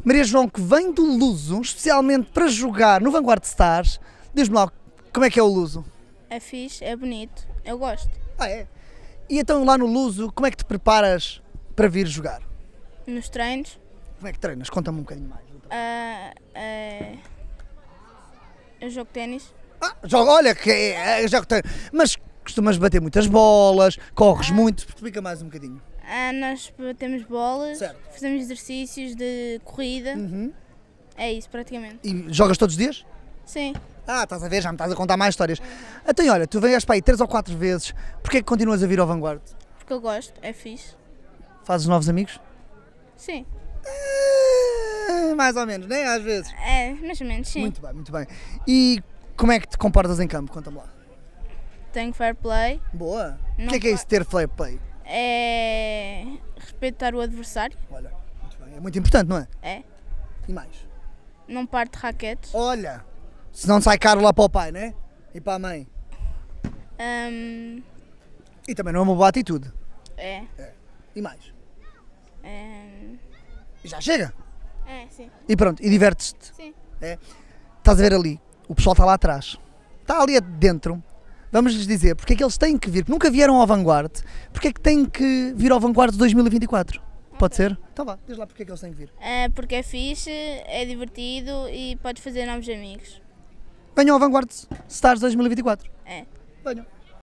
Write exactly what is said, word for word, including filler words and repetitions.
Maria João, que vem do Luso, especialmente para jogar no Vanguard Stars. Diz-me lá, como é que é o Luso? É fixe, é bonito, eu gosto. Ah, é? E então lá no Luso, como é que te preparas para vir jogar? Nos treinos, Como é que treinas? Conta-me um bocadinho mais. ah, é, eu jogo ténis. Ah, joga, olha, que é, é, jogo treino. Mas costumas bater muitas bolas, corres muito, explica mais um bocadinho. Ah, nós batemos bolas, Certo. fazemos exercícios de corrida, Uhum. é isso praticamente. E jogas todos os dias? Sim, Ah, estás a ver, já me estás a contar mais histórias. Então, olha, tu vens para aí três ou quatro vezes, porquê é que continuas a vir ao Vanguard? porque eu gosto, é fixe. Fazes novos amigos? Sim, Ah, mais ou menos, né? Às vezes. é, mais ou menos, sim. Muito bem, muito bem. E como é que te comportas em campo? Conta-me lá. Tenho fair play, Boa. O Não que é que é fa- isso, ter fair play? é respeitar o adversário, Olha, muito bem. É muito importante, não é? é. E mais? Não parte raquetes. Olha, se não sai caro lá para o pai, né? E para a mãe. Hum, E também não é uma boa atitude. é, E mais? é, E já chega. é, sim, E pronto, e divertes-te. sim. Estás a ver ali, o pessoal está lá atrás. Está ali dentro. Vamos-lhes dizer porque é que eles têm que vir, porque nunca vieram ao Vanguard, porque é que têm que vir ao Vanguard de dois mil e vinte e quatro. Pode ser? Então vá, diz lá porque é que eles têm que vir. É porque é fixe, é divertido e podes fazer novos amigos. Venham ao Vanguard Stars dois mil e vinte e quatro. É. Venham.